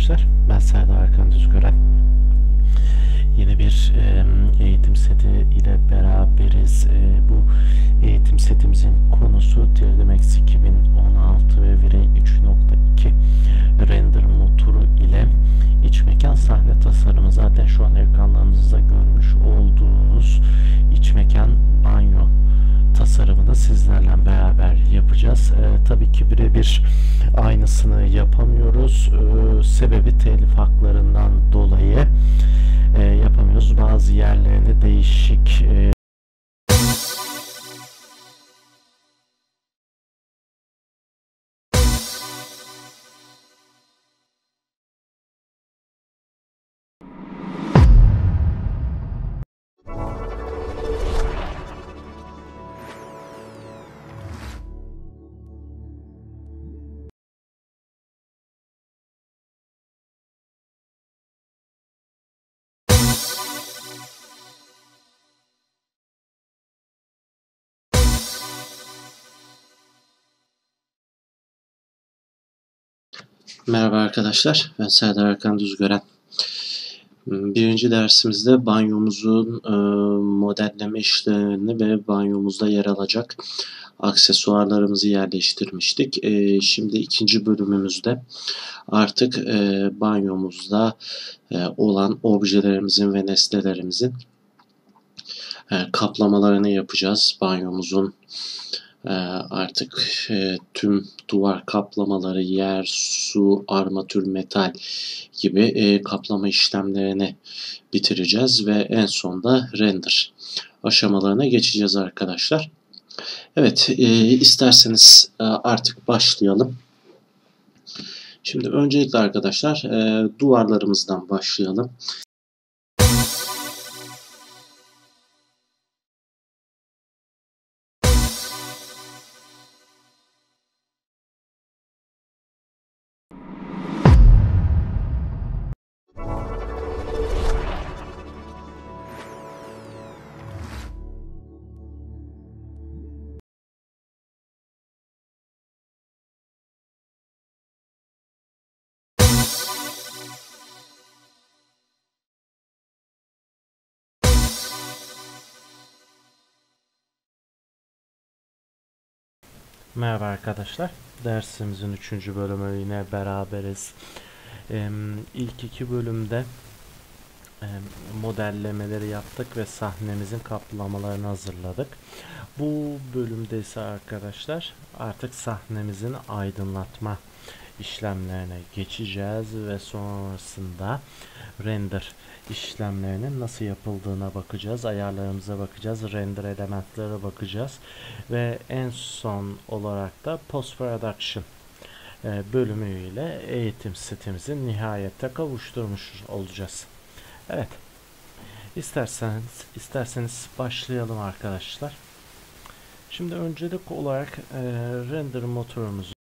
arkadaşlar. Ben Serdar Hakan Düzgören. Yeni bir eğitim seti ile beraberiz. Bu eğitim setimizin konusu 3ds Max 2016 ve V-Ray 3.2 render motoru ile iç mekan sahne tasarımı. Zaten şu an ekranlarınızda görmüş olduğunuz iç mekan banyo tasarımını sizlerle beraber yapacağız. Tabii ki birebir aynısını yapamıyoruz. Sebebi telif haklarından dolayı yapamıyoruz. Bazı yerlerini değişik Merhaba arkadaşlar, ben Serdar Hakan Düzgören. Birinci dersimizde banyomuzun modelleme işlerini ve banyomuzda yer alacak aksesuarlarımızı yerleştirmiştik. Şimdi ikinci bölümümüzde artık banyomuzda olan objelerimizin ve nesnelerimizin kaplamalarını yapacağız. Banyomuzun artık tüm duvar kaplamaları, yer, su, armatür, metal gibi kaplama işlemlerini bitireceğiz ve en sonda render aşamalarına geçeceğiz arkadaşlar. Evet, isterseniz artık başlayalım. Şimdi öncelikle arkadaşlar duvarlarımızdan başlayalım. Merhaba arkadaşlar. Dersimizin 3. bölümü yine beraberiz. İlk 2 bölümde modellemeleri yaptık ve sahnemizin kaplamalarını hazırladık. Bu bölümde ise arkadaşlar artık sahnemizin aydınlatma işlemlerine geçeceğiz ve sonrasında render işlemlerinin nasıl yapıldığına bakacağız, ayarlarımıza bakacağız, render elementlere bakacağız ve en son olarak da post production bölümüyle eğitim setimizi nihayete kavuşturmuş olacağız. Evet, isterseniz başlayalım arkadaşlar. Şimdi öncelik olarak render motorumuzu